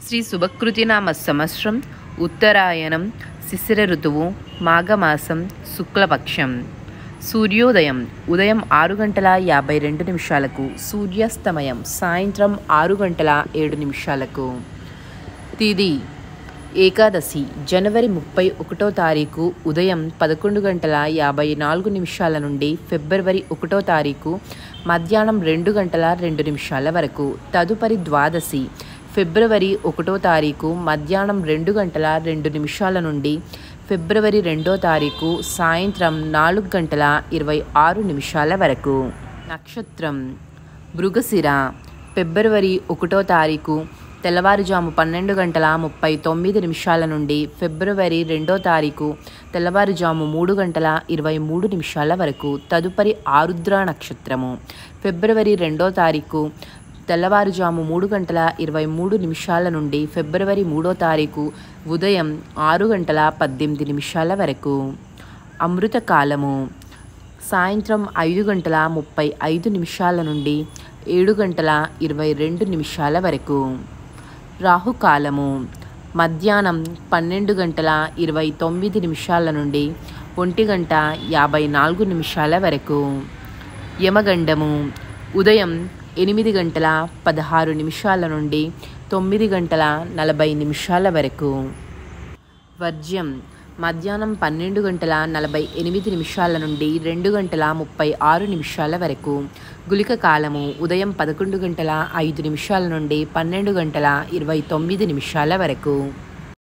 శ్రీ శుభకృతినామ సంవత్సరం ఉత్తరాయణం శిశిర ఋతువు మాఘమాసం శుక్లపక్షం. సూర్యోదయం ఉదయం 6:52 సూర్యాస్తమయం సాయంత్రం 6:07. తిథి ఏకాదశి జనవరి 31 ఉదయం 11:54 నుండి ఫిబ్రవరి 1 మధ్యాహ్నం 2:02 వరకు. తదుపరి ద్వాదశి ఫిబ్రవరి 1 మధ్యాహ్నం 2:02 నుండి ఫిబ్రవరి 2 సాయంత్రం 4:26 వరకు. నక్షత్రం మృగశిర ఫిబ్రవరి 1 తెల్లవారుజాము 12:39 నుండి ఫిబ్రవరి 2 తెల్లవారుజాము 3:23 వరకు. తదుపరి ఆరుద్ర నక్షత్రము ఫిబ్రవరి 2 తెల్లవారుజాము 3:23 నుండి ఫిబ్రవరి 3 ఉదయం 6:18 వరకు. అమృతకాలము సాయంత్రం 5:35 నుండి 7:22 వరకు. రాహుకాలము మధ్యాహ్నం 12:29 నుండి 1:54 వరకు. యమగండము ఉదయం 8:16 నుండి 9:40 వరకు. వర్జ్యం మధ్యాహ్నం 12:48 నుండి 2:36 వరకు. గుళిక కాలము ఉదయం 11:05 నుండి 12:29 వరకు.